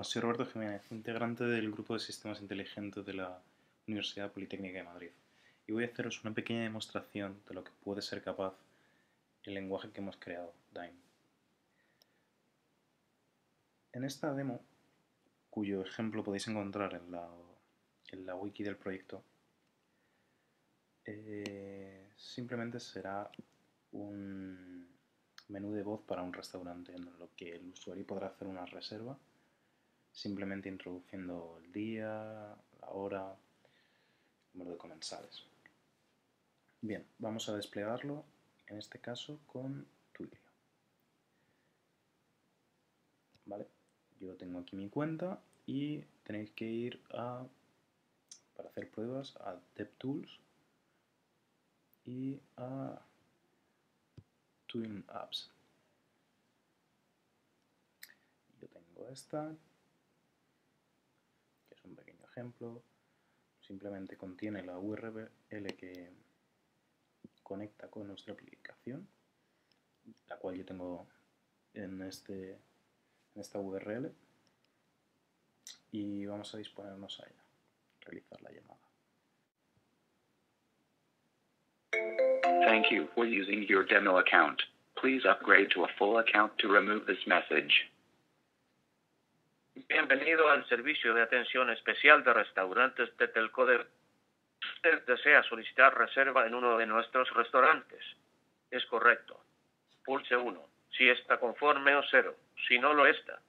soy Roberto Jiménez, integrante del Grupo de Sistemas Inteligentes de la Universidad Politécnica de Madrid, y voy a haceros una pequeña demostración de lo que puede ser capaz el lenguaje que hemos creado, Dime. En esta demo, cuyo ejemplo podéis encontrar en la wiki del proyecto, simplemente será un menú de voz para un restaurante en lo que el usuario podrá hacer una reserva simplemente introduciendo el día, la hora, el número de comensales. Bien, vamos a desplegarlo, en este caso con Twilio. Vale, yo tengo aquí mi cuenta y tenéis que ir para hacer pruebas a DevTools y a Twin Apps. Yo tengo esta, que es un pequeño ejemplo. Simplemente contiene la URL que conecta con nuestra aplicación, la cual yo tengo en esta URL, y vamos a disponernos a ella, realizar la llamada. Thank you for using your demo account. Please upgrade to a full account to remove this message. Bienvenido al servicio de atención especial de restaurantes de Telcoder. Usted desea solicitar reserva en uno de nuestros restaurantes. Es correcto. Pulse 1 si está conforme o 0 si no lo está.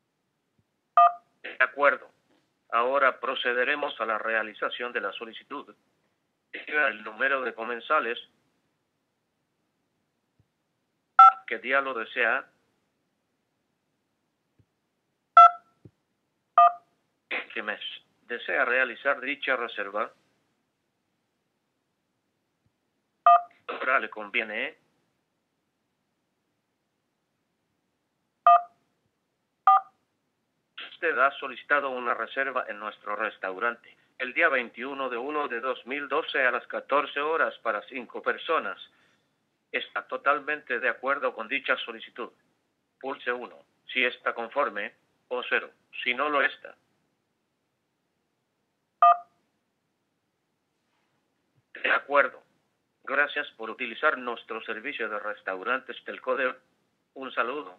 De acuerdo. Ahora procederemos a la realización de la solicitud. Diga el número de comensales. ¿Qué día lo desea? ¿Qué mes desea realizar dicha reserva? ¿Qué hora le conviene? Usted ha solicitado una reserva en nuestro restaurante el día 21/1/2012 a las 14 horas para 5 personas. Está totalmente de acuerdo con dicha solicitud. Pulse 1 si está conforme o 0 si no lo está. De acuerdo. Gracias por utilizar nuestro servicio de restaurantes Telcoder. Un saludo.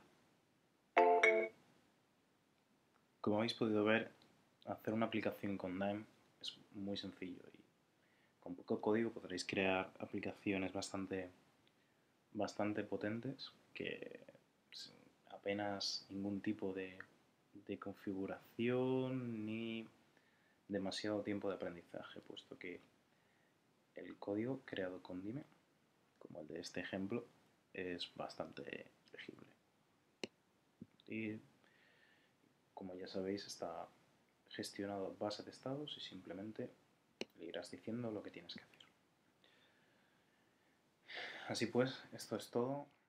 Como habéis podido ver, hacer una aplicación con Dime es muy sencillo y con poco código podréis crear aplicaciones bastante potentes que sin apenas ningún tipo de configuración ni demasiado tiempo de aprendizaje, puesto que el código creado con Dime, como el de este ejemplo, es bastante legible. Y como ya sabéis, está gestionado a base de estados y simplemente le irás diciendo lo que tienes que hacer. Así pues, esto es todo.